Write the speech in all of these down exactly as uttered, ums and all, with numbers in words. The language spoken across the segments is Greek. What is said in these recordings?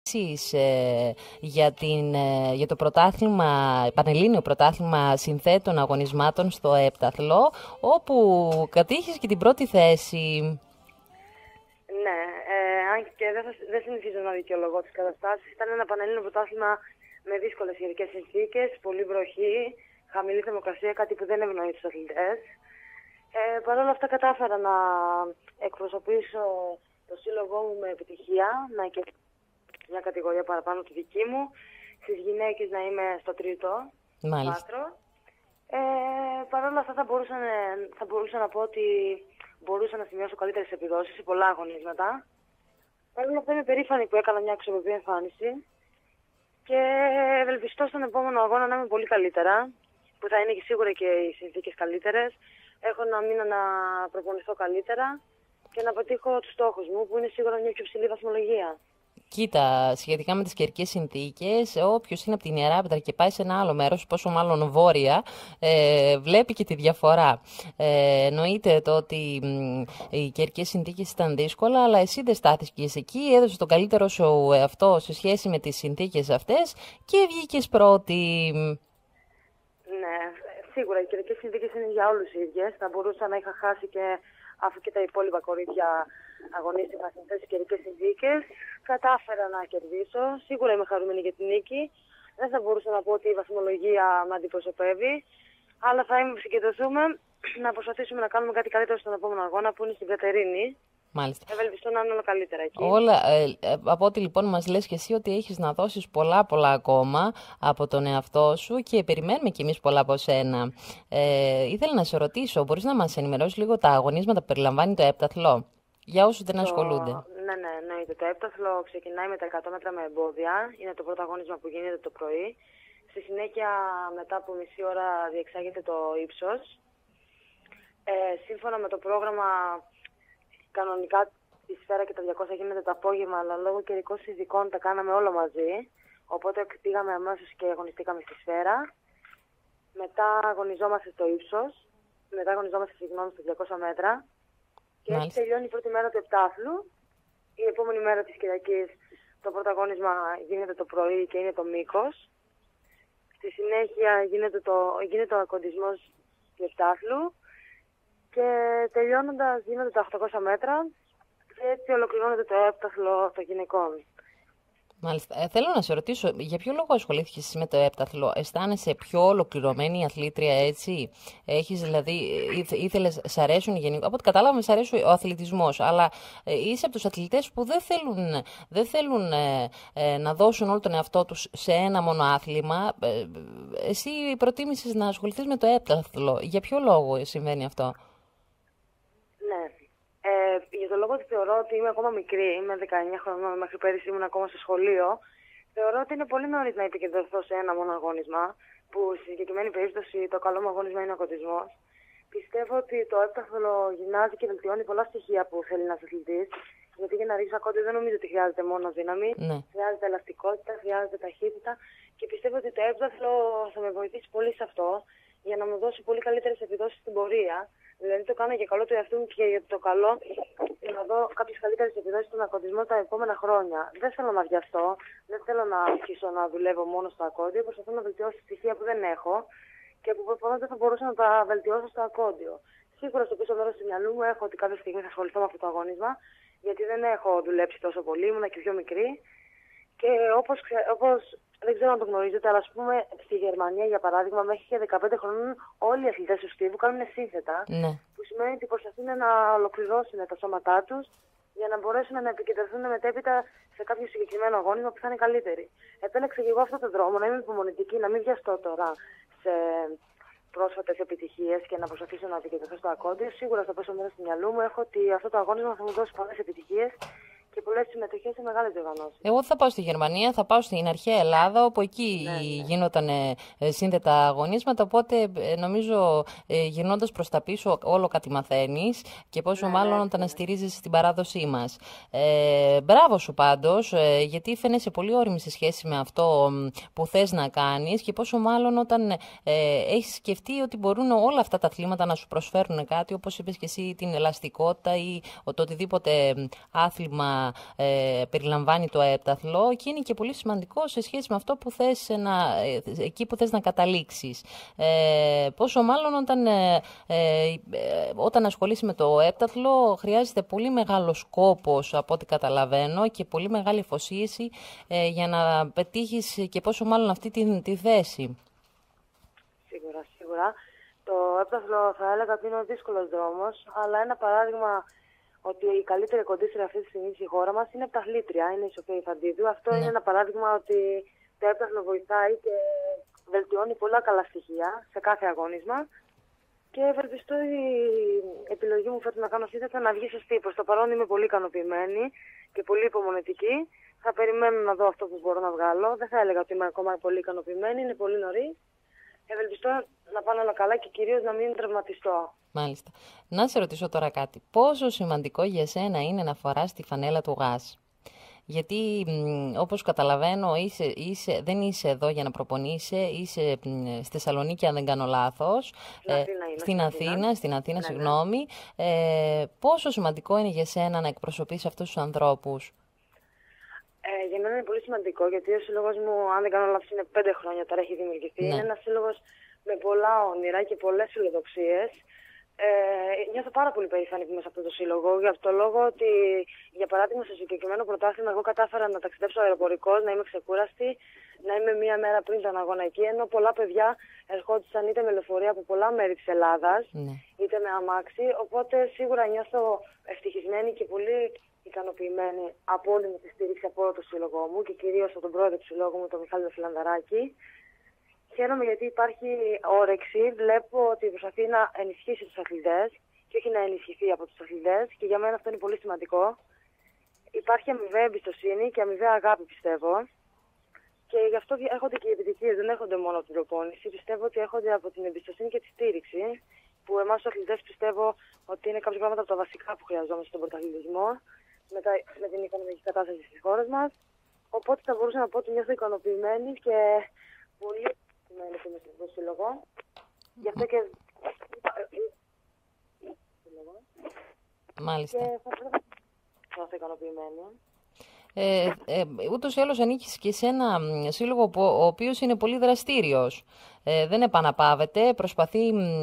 ε, για, την, ε, για το πρωτάθλημα, πανελλήνιο πρωτάθλημα συνθέτων αγωνισμάτων στο έπταθλο, όπου κατήχες και την πρώτη θέση. Ναι, ε, αν και δεν, θα, δεν συνηθίζω να δικαιολογώ τις καταστάσεις. Ήταν ένα πανελλήνιο πρωτάθλημα με δύσκολες καιρικές συνθήκες, πολύ βροχή, χαμηλή θερμοκρασία, κάτι που δεν ευνοεί τους αθλητές. Ε, Παρ' όλα αυτά κατάφερα να εκπροσωπήσω το σύλλογό μου με επιτυχία, να και μια κατηγορία παραπάνω τη δική μου, στις γυναίκες να είμαι στο τρίτο βάθρο. Ε, Παρ' όλα αυτά θα μπορούσα, θα μπορούσα να πω ότι μπορούσα να σημειώσω καλύτερες επιδόσεις σε πολλά αγωνίσματα. Παρ' όλα αυτά είμαι περήφανη που έκανα μια αξιοπρεπή εμφάνιση και ευελπιστώ στον επόμενο αγώνα να είμαι πολύ καλύτερα, που θα είναι και σίγουρα και οι συνθήκες καλύτερες. Έχω να μήνα να προπονηθώ καλύτερα και να πετύχω τους στόχους μου, που είναι σίγουρα μια πιο ψηλή βαθμολογία. Κοίτα, σχετικά με τις καιρικές συνθήκες, όποιος είναι από την Ιεράπετρα και πάει σε ένα άλλο μέρος, πόσο μάλλον βόρεια, ε, βλέπει και τη διαφορά. Ε, εννοείται το ότι μ, οι καιρικές συνθήκες ήταν δύσκολα, αλλά εσύ δεν στάθηκες εκεί, έδωσες τον καλύτερο σου εαυτό σε σχέση με τις συνθήκες αυτές και βγήκες πρώτη. Ναι, σίγουρα οι καιρικές συνθήκες είναι για όλους οι ίδιες. Θα μπορούσα να είχα χάσει και αφού και τα υπόλοιπα κορίτσια αγωνίστηκαν σε αυτές τις καιρικές συνθήκες. Κατάφερα να κερδίσω. Σίγουρα είμαι χαρούμενη για την νίκη. Δεν θα μπορούσα να πω ότι η βαθμολογία με αντιπροσωπεύει. Αλλά θα συγκεντρωθούμε να προσπαθήσουμε να κάνουμε κάτι καλύτερο στον επόμενο αγώνα, που είναι στην Κατερίνη. Μάλιστα. Ευελπιστώ να είναι όλα καλύτερα εκεί. Όλα, ε, από ό,τι λοιπόν μας λες και εσύ ότι έχεις να δώσεις πολλά πολλά ακόμα από τον εαυτό σου και περιμένουμε κι εμείς πολλά από σένα. Ε, ήθελα να σε ρωτήσω, μπορείς να μας ενημερώσεις λίγο τα αγωνίσματα που περιλαμβάνει το έπταθλο, για όσους δεν το... ασχολούνται. Ναι, ναι, εννοείται. Το έπταθλο ξεκινάει με τα εκατό μέτρα με εμπόδια. Είναι το πρώτο αγώνισμα που γίνεται το πρωί. Στη συνέχεια, μετά από μισή ώρα, διεξάγεται το ύψος. Ε, σύμφωνα με το πρόγραμμα, κανονικά τη σφαίρα και τα διακόσια γίνεται το απόγευμα, αλλά λόγω καιρικών συνθηκών τα κάναμε όλο μαζί. Οπότε πήγαμε αμέσως και αγωνιστήκαμε στη σφαίρα. Μετά αγωνιζόμαστε στο ύψος. Μετά αγωνιζόμαστε συγγνώμη στα διακόσια μέτρα. Και έτσι τελειώνει η πρώτη μέρα του επτάθλου. Η επόμενη μέρα της Κυριακής το πρώτο αγώνισμα γίνεται το πρωί και είναι το μήκος. Στη συνέχεια γίνεται, το, γίνεται ο ακοντισμός του επτάθλου. Και τελειώνοντας γίνονται τα οκτακόσια μέτρα και έτσι ολοκληρώνεται το έπταθλο των γυναικών. Μάλιστα. Ε, θέλω να σε ρωτήσω, για ποιο λόγο ασχολήθηκες με το έπταθλο? Αισθάνεσαι πιο ολοκληρωμένη αθλήτρια έτσι? Έχεις δηλαδή, ήθε, ήθελες, σ' αρέσουν γενικά, από ό,τι κατάλαβα, σ' αρέσει ο αθλητισμός, αλλά ε, είσαι από τους αθλητές που δεν θέλουν, δεν θέλουν ε, ε, να δώσουν όλο τον εαυτό τους σε ένα μόνο άθλημα. Ε, εσύ προτίμησες να ασχοληθείς με το έπταθλο. Για ποιο λόγο συμβαίνει αυτό? Ναι. Ε, για τον λόγο ότι θεωρώ ότι είμαι ακόμα μικρή, είμαι δεκαεννιά χρονών, μέχρι πέρυσι ήμουν ακόμα στο σχολείο, θεωρώ ότι είναι πολύ νωρίς να επικεντρωθώ σε ένα μόνο αγώνισμα, που στη συγκεκριμένη περίπτωση το καλό μου αγώνισμα είναι ο κοντισμός. Πιστεύω ότι το έπταθλο γυμνάζει και βελτιώνει πολλά στοιχεία που θέλει ένας αθλητής, γιατί για να ρίξει ακόμη δεν νομίζω ότι χρειάζεται μόνο δύναμη, ναι. Χρειάζεται ελαστικότητα, χρειάζεται ταχύτητα και πιστεύω ότι το έπταθλο θα με βοηθήσει πολύ σε αυτό, για να μου δώσει πολύ καλύτερες επιδόσεις στην πορεία. Δηλαδή το κάνω για καλό του εαυτού μου και για το καλό να δω κάποιες καλύτερες επιδόσεις στον ακοντισμό τα επόμενα χρόνια. Δεν θέλω να βιαστώ, δεν θέλω να αρχίσω να δουλεύω μόνο στο ακόντιο, προσπαθώ να βελτιώσω στοιχεία που δεν έχω και που προφανώς δεν θα μπορούσα να τα βελτιώσω στο ακόντιο. Σίγουρα στο πίσω μέρος του μυαλού μου έχω ότι κάποια στιγμή θα ασχοληθώ με αυτό το αγώνισμα, γιατί δεν έχω δουλέψει τόσο πολύ, ήμουν και πιο μικρή. Και όπως, όπως δεν ξέρω αν το γνωρίζετε, αλλά ας πούμε στη Γερμανία για παράδειγμα, μέχρι και δεκαπέντε χρονών όλοι οι αθλητές του στίβου κάνουν σύνθετα. Ναι. Που σημαίνει ότι προσπαθούν να ολοκληρώσουν τα σώματά τους για να μπορέσουν να επικεντρωθούν μετέπειτα σε κάποιο συγκεκριμένο αγώνισμα που θα είναι καλύτεροι. Επέλεξα και εγώ αυτόν τον δρόμο, να είμαι υπομονετική, να μην βιαστώ τώρα σε πρόσφατες επιτυχίες και να προσπαθήσω να επικεντρωθώ στο ακόντιο. Σίγουρα στο πίσω μέρος του μυαλού μου έχω ότι αυτό το αγώνισμα θα μου δώσει πολλές επιτυχίες και πολλές συμμετοχές σε μεγάλες διοργανώσεις. Εγώ θα πάω στη Γερμανία, θα πάω στην αρχαία Ελλάδα, όπου εκεί ναι, ναι. γίνονταν ε, σύνθετα αγωνίσματα, οπότε ε, νομίζω ε, γυρνώντας προς τα πίσω όλο κάτι μαθαίνεις και πόσο ναι, μάλλον ναι, όταν ναι. στηρίζεσαι στην παράδοσή μας. Ε, μπράβο σου πάντως, ε, γιατί φαίνεσαι πολύ όριμη σε σχέση με αυτό που θες να κάνεις και πόσο μάλλον όταν ε, έχεις σκεφτεί ότι μπορούν όλα αυτά τα αθλήματα να σου προσφέρουν κάτι, όπως είπες και εσύ, την ελαστικότητα ή το οτιδήποτε άθλημα ε, περιλαμβάνει το έπταθλο και είναι και πολύ σημαντικό σε σχέση με αυτό που θες να, ε, εκεί που θες να καταλήξεις. Ε, πόσο μάλλον όταν, ε, ε, όταν ασχολείσαι με το έπταθλο χρειάζεται πολύ μεγάλος κόπος από ό,τι καταλαβαίνω και πολύ μεγάλη αφοσίεση ε, για να πετύχεις και πόσο μάλλον αυτή τη, τη θέση. Σίγουρα, σίγουρα. Το έπταθλο θα έλεγα ότι είναι ο δύσκολος δρόμος, αλλά ένα παράδειγμα ότι η καλύτερη κοντίστρια αυτή τη στιγμή στη χώρα μας είναι επταθλήτρια, είναι η Σοφία Ιφαντίδου. Αυτό ναι. είναι ένα παράδειγμα ότι το έπταθλο βοηθάει και βελτιώνει πολλά καλά στοιχεία σε κάθε αγώνισμα. Και ευελπιστώ η επιλογή μου φέτος να κάνω αυτή θα να βγει σωστή. Προς το παρόν είμαι πολύ ικανοποιημένη και πολύ υπομονετική. Θα περιμένω να δω αυτό που μπορώ να βγάλω. Δεν θα έλεγα ότι είμαι ακόμα πολύ ικανοποιημένη, είναι πολύ νωρίς. Ευελπιστώ να πάνε όλα καλά και κυρίως να μην τραυματιστώ. Μάλιστα. Να σε ρωτήσω τώρα κάτι. Πόσο σημαντικό για σένα είναι να φοράς τη φανέλα του ΓΑΣ? Γιατί όπως καταλαβαίνω είσαι, είσαι, δεν είσαι εδώ για να προπονείσαι, είσαι στη Θεσσαλονίκη αν δεν κάνω λάθος. Στην ε, Αθήνα, είμαι, στην Αθήνα, Αθήνα, στην Αθήνα, ναι, συγγνώμη. Ε, πόσο σημαντικό είναι για σένα να εκπροσωπείς αυτούς τους ανθρώπους? Ε, για μένα είναι πολύ σημαντικό, γιατί ο σύλλογος μου, αν δεν κάνω λάθος, είναι πέντε χρόνια τώρα έχει δημιουργηθεί. Ναι. Είναι ένας σύλλογος με πολλά όνειρα και πολλές φιλοδοξίες. Ε, νιώθω πάρα πολύ περήφανη που είμαι σε αυτό το σύλλογο, για αυτό το λόγο ότι, για παράδειγμα, στο συγκεκριμένο πρωτάθλημα, εγώ κατάφερα να ταξιδέψω αεροπορικός, να είμαι ξεκούραστη, να είμαι μία μέρα πριν τον αγώνα εκεί, ενώ πολλά παιδιά ερχόντουσαν είτε με λεωφορεία από πολλά μέρη της Ελλάδας, ναι. είτε με αμάξι. Οπότε σίγουρα νιώθω ευτυχισμένη και πολύ ικανοποιημένη από όλη μου τη στήριξη από όλο το σύλλογό μου και κυρίως από τον πρόεδρο του συλλόγου μου, τον Μιχάλη Φιλανδαράκη. Χαίρομαι γιατί υπάρχει όρεξη. Βλέπω ότι προσπαθεί να ενισχύσει τους αθλητές και όχι να ενισχυθεί από τους αθλητές και για μένα αυτό είναι πολύ σημαντικό. Υπάρχει αμοιβαία εμπιστοσύνη και αμοιβαία αγάπη, πιστεύω. Και γι' αυτό έρχονται και οι επιτυχίες, δεν έρχονται μόνο από την προπόνηση. Πιστεύω ότι έρχονται από την εμπιστοσύνη και τη στήριξη, που εμάς τους αθλητές πιστεύω ότι είναι κάποια πράγματα από τα βασικά που χρειαζόμαστε στον πρωταθλητισμό, με, τα, με την οικονομική κατάσταση στις χώρες μας. Οπότε θα μπορούσα να πω ότι νιώθω ικανοποιημένη και πολύ ικανοποιημένη που είμαι στο σύλλογο. Γι' αυτό και. Μάλιστα. Και θα νιώθω ικανοποιημένη. Ε, ε, ούτως ή άλλως ανήκεις και σε ένα σύλλογο που, ο οποίος είναι πολύ δραστήριος. Ε, δεν επαναπαύεται, προσπαθεί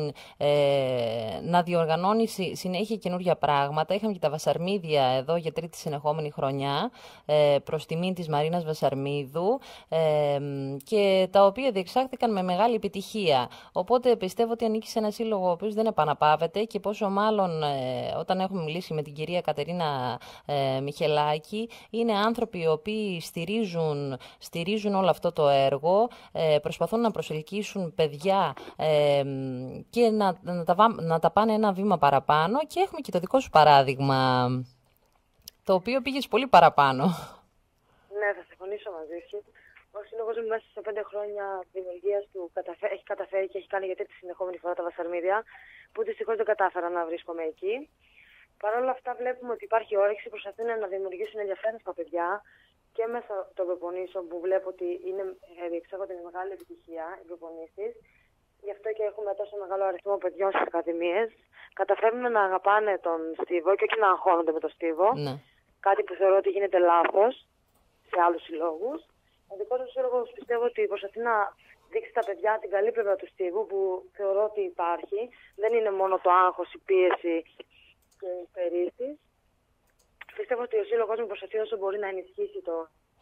ε, να διοργανώνει συνέχεια καινούργια πράγματα. Είχαμε και τα Βασαρμίδια εδώ για τρίτη συνεχόμενη χρονιά, ε, προς τιμήν της Μαρίνας Βασαρμίδου, ε, και τα οποία διεξάχθηκαν με μεγάλη επιτυχία. Οπότε πιστεύω ότι ανήκει σε ένα σύλλογο ο οποίος δεν επαναπαύεται και πόσο μάλλον ε, όταν έχουμε μιλήσει με την κυρία Κατερίνα ε, Μιχελάκη, είναι άνθρωποι οι οποίοι στηρίζουν, στηρίζουν όλο αυτό το έργο, ε, προσπαθούν να προσελκύσουν παιδιά ε, και να, να, τα, να τα πάνε ένα βήμα παραπάνω και έχουμε και το δικό σου παράδειγμα, το οποίο πήγες πολύ παραπάνω. Ναι, θα συμφωνήσω μαζί σου. Ο σύλλογος μου μέσα σε πέντε χρόνια δημιουργίας του καταφέ, έχει καταφέρει και έχει κάνει για τρίτη συνεχόμενη φορά τα Βασαρμίδια, που δυστυχώς δεν κατάφερα να βρίσκομαι εκεί. Παρ' όλα αυτά βλέπουμε ότι υπάρχει όρεξη, προσπαθούν να δημιουργήσουν ενδιαφέρον στα παιδιά και μέσα των προπονήσεων που βλέπω ότι είναι, διεξάγονται με μεγάλη επιτυχία οι προπονήσεις. Γι' αυτό και έχουμε τόσο μεγάλο αριθμό παιδιών στις ακαδημίες. Καταφέρνουν να αγαπάνε τον στίβο και όχι να αγχώνονται με τον στίβο. Ναι. Κάτι που θεωρώ ότι γίνεται λάθος σε άλλους συλλόγους. Ο δικός μου σύλλογος πιστεύω ότι προσπαθεί να δείξει στα παιδιά την καλή πλευρά του στίβου που θεωρώ ότι υπάρχει. Δεν είναι μόνο το άγχος, η πίεση και οι περίσεις. Πιστεύω ότι ο σύλλογος μου προσπαθεί όσο μπορεί να ενισχύσει το.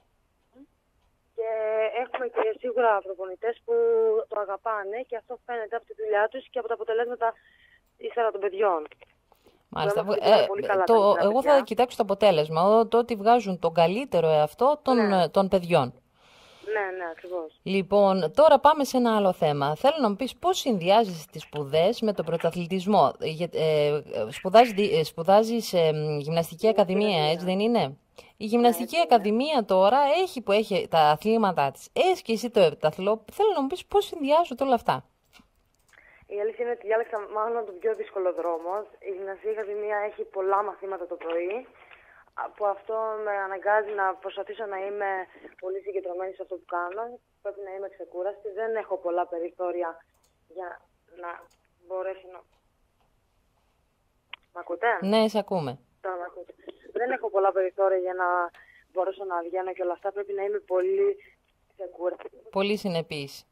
Και έχουμε και σίγουρα προπονητές που το αγαπάνε και αυτό φαίνεται από τη δουλειά τους και από τα αποτελέσματα ύστερα των παιδιών. Μάλιστα. Ε, το, εγώ θα κοιτάξω το αποτέλεσμα, το ότι βγάζουν τον καλύτερο εαυτό των, ναι. των παιδιών. Ναι, ναι, ακριβώς. Λοιπόν, τώρα πάμε σε ένα άλλο θέμα. Θέλω να μου πεις πώς συνδυάζεις τις σπουδές με τον πρωταθλητισμό. Ε, σπουδάζεις, σπουδάζεις ε, γυμναστική ακαδημία, έτσι δεν είναι? Η γυμναστική ναι, ακαδημία ναι. τώρα έχει που έχει τα αθλήματά της. Έχεις και εσύ το επταθλό. Θέλω να μου πεις πώς συνδυάζονται όλα αυτά. Η αλήθεια είναι ότι διάλεξα μάλλον τον πιο δύσκολο δρόμο. Η γυμναστική ακαδημία έχει πολλά μαθήματα το πρωί. Που αυτό με αναγκάζει να προσπαθήσω να είμαι πολύ συγκεντρωμένη σε αυτό που κάνω. Πρέπει να είμαι ξεκούραστη. Δεν έχω πολλά περιθώρια για να μπορέσω να. Μ' ακούτε? Ναι, σε ακούμε. Τώρα μ' ακούτε. δεν έχω πολλά περιθώρια για να μπορέσω να βγαίνω και όλα αυτά. Πρέπει να είμαι πολύ ξεκούραστη. Πολύ συνεπής.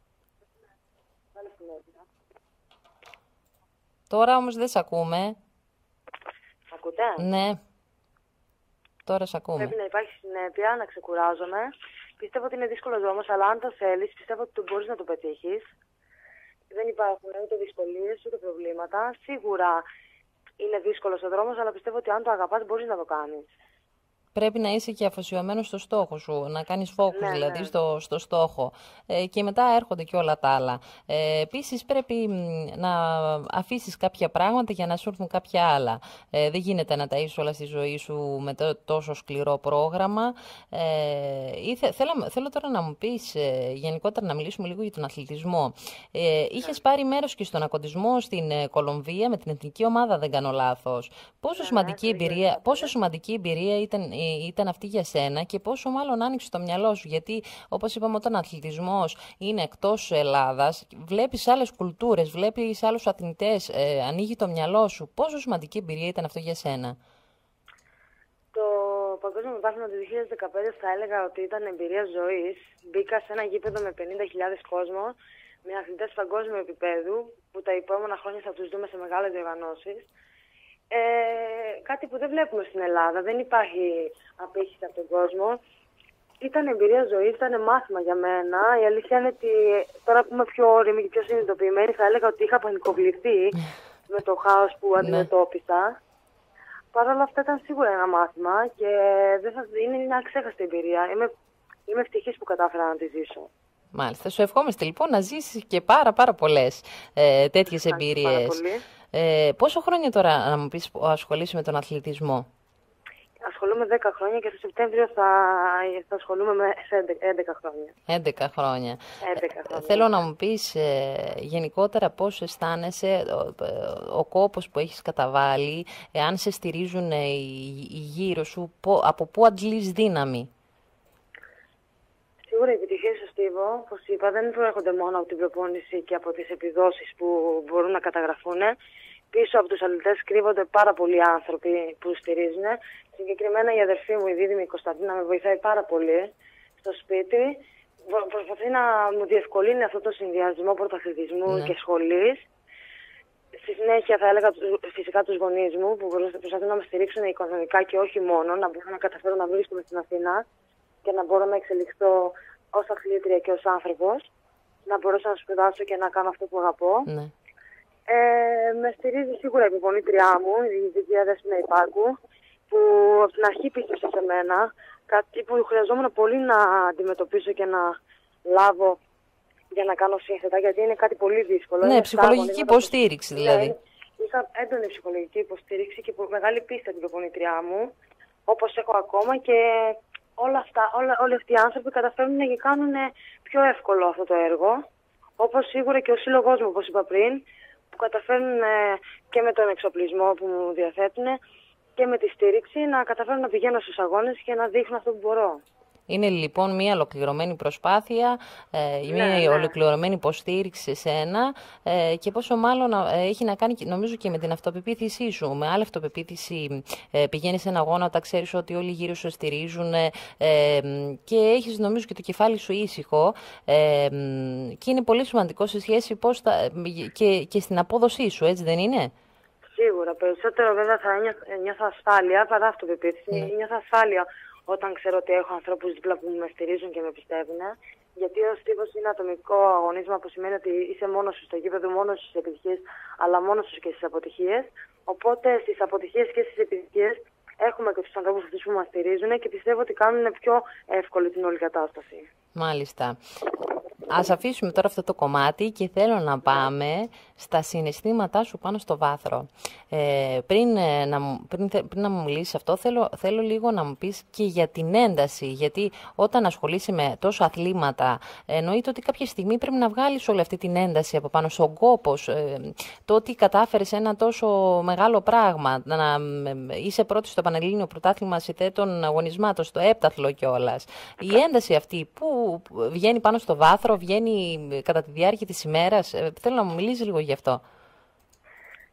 Τώρα όμως δεν σε ακούμε. Ακούτε? Ναι. Τώρα σε ακούμε. Πρέπει να υπάρχει συνέπεια, να ξεκουράζομαι. Πιστεύω ότι είναι δύσκολο δρόμος, αλλά αν το θέλεις, πιστεύω ότι μπορείς να το πετύχεις. Δεν υπάρχουν ούτε δυσκολίες, ούτε προβλήματα. Σίγουρα είναι δύσκολος ο δρόμος, αλλά πιστεύω ότι αν το αγαπάς, μπορείς να το κάνεις. Πρέπει να είσαι και αφοσιωμένος στο στόχο σου, να κάνεις focus Ναι, δηλαδή ναι. στο, στο στόχο. Ε, και μετά έρχονται και όλα τα άλλα. Ε, επίσης πρέπει μ, να αφήσεις κάποια πράγματα για να σου έρθουν κάποια άλλα. Ε, δεν γίνεται να ταΐσεις όλα στη ζωή σου με το, τόσο σκληρό πρόγραμμα. Ε, ήθε, θέλω, θέλω τώρα να μου πεις, ε, γενικότερα να μιλήσουμε λίγο για τον αθλητισμό. Ε, είχες πάρει μέρος και στον ακοντισμό στην ε, Κολομβία με την εθνική ομάδα, δεν κάνω λάθος. Πόσο, Ναι, σημαντική, ναι, εμπειρία, πόσο σημαντική εμπειρία ήταν ήταν αυτή για σένα και πόσο μάλλον άνοιξε το μυαλό σου. Γιατί, όπως είπαμε, όταν ο αθλητισμός είναι εκτός Ελλάδας, βλέπεις άλλες κουλτούρες, βλέπεις άλλους αθλητές, ε, ανοίγει το μυαλό σου. Πόσο σημαντική εμπειρία ήταν αυτό για σένα? Το Παγκόσμιο Πρωτάθλημα του δύο χιλιάδες δεκαπέντε θα έλεγα ότι ήταν εμπειρία ζωής. Μπήκα σε ένα γήπεδο με πενήντα χιλιάδες κόσμο, με αθλητές παγκόσμιου επίπεδου, που τα επόμενα χρόνια θα τους δούμε σε μεγάλες διοργανώσεις. Ε, κάτι που δεν βλέπουμε στην Ελλάδα. Δεν υπάρχει απήχηση από τον κόσμο. Ήταν εμπειρία ζωής, ήταν μάθημα για μένα. Η αλήθεια είναι ότι τώρα που είμαι πιο όρημη και πιο συνειδητοποιημένη, θα έλεγα ότι είχα πανικοβληθεί με το χάος που αντιμετώπισα. Παρ' όλα αυτά ήταν σίγουρα ένα μάθημα και δεν θα, είναι μια αξέχαστη εμπειρία. Είμαι, είμαι ευτυχής που κατάφερα να τη ζήσω. Μάλιστα. Σου ευχόμαστε λοιπόν να ζήσεις και πάρα πάρα πολλές ε, τέτοιες εμπειρίες. Ε, πόσο χρόνια τώρα, να μου πεις, ασχολείσαι με τον αθλητισμό? Ασχολούμαι δέκα χρόνια και το Σεπτέμβριο θα, θα ασχολούμαι με έντεκα χρόνια. έντεκα χρόνια. έντεκα χρόνια. Ε, θέλω να μου πεις ε, γενικότερα πώς αισθάνεσαι, ο, ο κόπος που έχεις καταβάλει, εάν σε στηρίζουν οι, οι γύρω σου, πο, από πού αντλείς δύναμη? Σίγουρα οι επιτυχίες στο στίβο, όπως είπα, δεν προέρχονται μόνο από την προπόνηση και από τις επιδόσεις που μπορούν να καταγραφούν. Πίσω από τους αθλητές κρύβονται πάρα πολλοί άνθρωποι που στηρίζουν. Συγκεκριμένα η αδερφή μου, η δίδυμη Κωνσταντίνα, με βοηθάει πάρα πολύ στο σπίτι. Προσπαθεί να μου διευκολύνει αυτό το συνδυασμό πρωταθλητισμού Ναι. και σχολής. Στη συνέχεια θα έλεγα φυσικά τους γονείς μου που προσπαθούν να με στηρίξουν οικονομικά και όχι μόνο, να μπορώ να καταφέρω να βρίσκομαι στην Αθήνα και να μπορώ να εξελιχθώ ως αθλήτρια και ως άνθρωπος, να μπορέσω να σπουδάσω και να κάνω αυτό που αγαπώ. Ναι. Ε, με στηρίζει σίγουρα η προπονήτριά μου, η Διδία Δέσποινα Υπάκου, που από την αρχή πίστεψε σε μένα, κάτι που χρειαζόμουν πολύ να αντιμετωπίσω και να λάβω για να κάνω σύνθετα, γιατί είναι κάτι πολύ δύσκολο. Ναι, Είναι ψυχολογική υποστήριξη δηλαδή. Ναι, είχα έντονη ψυχολογική υποστήριξη και μεγάλη πίστη από την προπονήτριά μου, όπως έχω ακόμα, και όλα αυτά, όλα, όλοι αυτοί οι άνθρωποι καταφέρνουν και κάνουν πιο εύκολο αυτό το έργο. Όπως σίγουρα και ο σύλλογός μου, όπως είπα πριν, που καταφέρνουν και με τον εξοπλισμό που μου διαθέτουν και με τη στήριξη να καταφέρουν να πηγαίνω στους αγώνες και να δείχνω αυτό που μπορώ. Είναι λοιπόν μια ολοκληρωμένη προσπάθεια, ε, μια Ναι, ναι. ολοκληρωμένη υποστήριξη σε σένα ε, και πόσο μάλλον ε, έχει να κάνει νομίζω και με την αυτοπεποίθησή σου. Με άλλη αυτοπεποίθηση ε, πηγαίνεις σε ένα αγώνα όταν ξέρεις ότι όλοι γύρω σου στηρίζουν ε, ε, και έχεις νομίζω και το κεφάλι σου ήσυχο ε, και είναι πολύ σημαντικό σε σχέση πώς θα, και, και στην απόδοσή σου, έτσι δεν είναι? Σίγουρα. Περισσότερο βέβαια θα νιώθω ασφάλεια παρά αυτοπεποίθηση. Ναι. Νιώθω ασφάλεια όταν ξέρω ότι έχω ανθρώπους δίπλα που με στηρίζουν και με πιστεύουν. Γιατί ο στίβος είναι ατομικό αγωνίσμα, που σημαίνει ότι είσαι μόνος σου στο γήπεδο, μόνος σου στις επιτυχίες, αλλά μόνος σου και στις αποτυχίες. Οπότε στις αποτυχίες και στις επιτυχίες έχουμε και τους ανθρώπους αυτούς που μας στηρίζουν και πιστεύω ότι κάνουν πιο εύκολη την όλη κατάσταση. Μάλιστα. Ας αφήσουμε τώρα αυτό το κομμάτι και θέλω να πάμε στα συναισθήματά σου πάνω στο βάθρο. Ε, πριν, ε, να, μου- πριν, θε- πριν να μου μιλήσεις αυτό, θέλω, θέλω λίγο να μου πεις και για την ένταση. Γιατί όταν ασχολείσαι με τόσο αθλήματα, εννοείται ότι κάποια στιγμή πρέπει να βγάλεις όλη αυτή την ένταση από πάνω στον κόπος. Ε, το ότι κατάφερες ένα τόσο μεγάλο πράγμα, να ε, είσαι πρώτη στο Πανελλήνιο Πρωτάθλημα Συνθέτων Αγωνισμάτων, στο έπταθλο κιόλας. Η ένταση αυτή που βγαίνει πάνω στο βάθρο, βγαίνει κατά τη διάρκεια της ημέρας. Ε, θέλω να μου μιλήσεις λίγο γι' αυτό.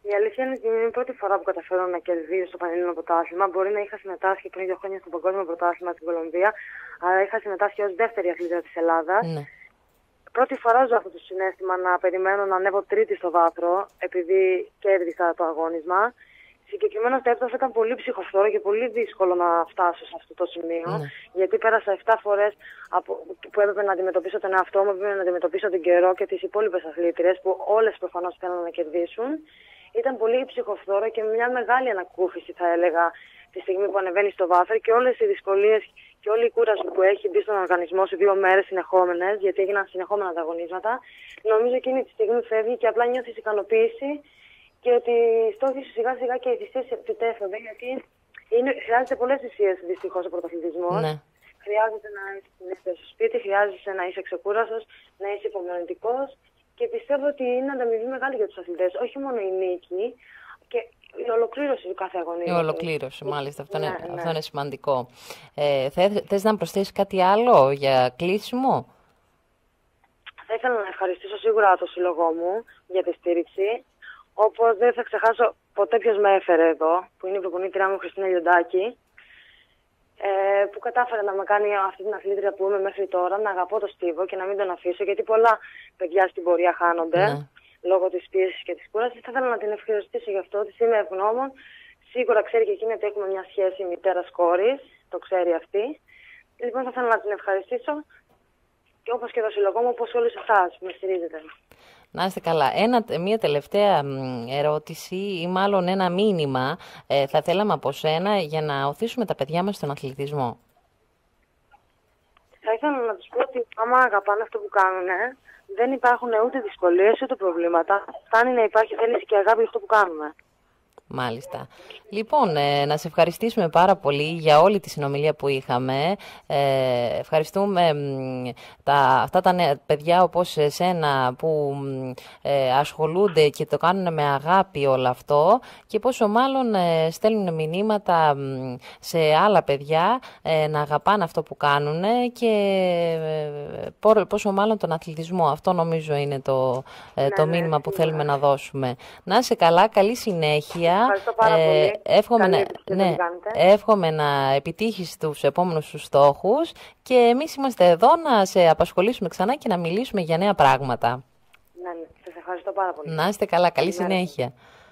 Η αλήθεια είναι ότι είναι η πρώτη φορά που καταφέρω να κερδίσω στο Πανελλήνιο Πρωτάθλημα. Μπορεί να είχα συμμετάσχει πριν δύο χρόνια στο Παγκόσμιο Πρωτάθλημα στην Κολομβία, αλλά είχα συμμετάσχει ως δεύτερη αθλήτρια της Ελλάδας. Ναι. Πρώτη φορά ζω αυτό το συναίσθημα να περιμένω να ανέβω τρίτη στο βάθρο, επειδή κέρδισα το αγώνισμα. Συγκεκριμένα στο έπταθλο ήταν πολύ ψυχοφθόρο και πολύ δύσκολο να φτάσω σε αυτό το σημείο. Ναι. Γιατί πέρασα επτά φορές που έπρεπε να αντιμετωπίσω τον εαυτό μου, έπρεπε να αντιμετωπίσω τον καιρό και τις υπόλοιπες αθλήτριες που όλες προφανώς θέλουν να κερδίσουν. Ήταν πολύ ψυχοφθόρο και μια μεγάλη ανακούφιση, θα έλεγα, τη στιγμή που ανεβαίνει στο βάθρο και όλες οι δυσκολίες και όλη η κούραση που έχει μπει στον οργανισμό σε δύο μέρες συνεχόμενες, γιατί έγιναν συνεχόμενα τα αγωνίσματα. Νομίζω εκείνη τη στιγμή φεύγει και απλά νιώθεις ικανοποίηση και ότι οι στόχοι σου σιγά σιγά και οι θυσίες επιτεύχονται, γιατί είναι, χρειάζεται πολλές θυσίες δυστυχώς ο πρωταθλητισμός. Ναι. Χρειάζεται να είσαι στο σπίτι, χρειάζεται να είσαι ξεκούραστος, να είσαι υπομονετικός και πιστεύω ότι είναι ανταμοιβή μεγάλη για τους αθλητές. Όχι μόνο η νίκη και η ολοκλήρωση του κάθε αγωνίσματος. Η ολοκλήρωση, μάλιστα. Αυτό, ναι, είναι, ναι. αυτό είναι σημαντικό. Ε, θες να προσθέσεις κάτι άλλο για κλείσιμο? Θα ήθελα να ευχαριστήσω σίγουρα το σύλλογό μου για τη στήριξη. Όπως δεν θα ξεχάσω ποτέ ποιος με έφερε εδώ, που είναι η προπονήτριά μου Χριστίνα Λιοντάκη, ε, που κατάφερε να με κάνει αυτή την αθλήτρια που είμαι μέχρι τώρα, να αγαπώ το στίβο και να μην τον αφήσω, γιατί πολλά παιδιά στην πορεία χάνονται Ναι. λόγω της πίεσης και της κούρασης. Θα ήθελα να την ευχαριστήσω γι' αυτό, της είμαι ευγνώμων. Σίγουρα ξέρει και εκείνη ότι έχουμε μια σχέση μητέρας-κόρης, το ξέρει αυτή. Λοιπόν, θα ήθελα να την ευχαριστήσω και όπως και το σύλλογό μου, όπως όλους εσάς που με στηρίζετε. Να είστε καλά. Ένα, μια τελευταία ερώτηση ή μάλλον ένα μήνυμα ε, θα θέλαμε από σένα για να οθήσουμε τα παιδιά μας στον αθλητισμό. Θα ήθελα να τους πω ότι άμα αγαπάνε αυτό που κάνουν, δεν υπάρχουν ούτε δυσκολίες ούτε προβλήματα. Φτάνει να υπάρχει θέληση και αγάπη για αυτό που κάνουμε. Μάλιστα. Λοιπόν, ε, να σε ευχαριστήσουμε πάρα πολύ για όλη τη συνομιλία που είχαμε. Ε, ευχαριστούμε μ, τα, αυτά τα νέα παιδιά όπως εσένα που ε, ασχολούνται και το κάνουν με αγάπη όλο αυτό και πόσο μάλλον ε, στέλνουν μηνύματα μ, σε άλλα παιδιά ε, να αγαπάνε αυτό που κάνουν και ε, πόσο μάλλον τον αθλητισμό. Αυτό νομίζω είναι το, ε, ναι, το ναι, μήνυμα που ναι. θέλουμε να δώσουμε. Να είσαι καλά, καλή συνέχεια. Ευχαριστώ πάρα Ε, πολύ. εύχομαι, Καλή να, επιτυχία ναι, που κάνετε. εύχομαι να επιτύχεις τους επόμενους σου στόχους και εμείς είμαστε εδώ να σε απασχολήσουμε ξανά και να μιλήσουμε για νέα πράγματα. Ναι, ναι. Σας ευχαριστώ πάρα πολύ. Να είστε καλά, καλή Καλημέρα. συνέχεια.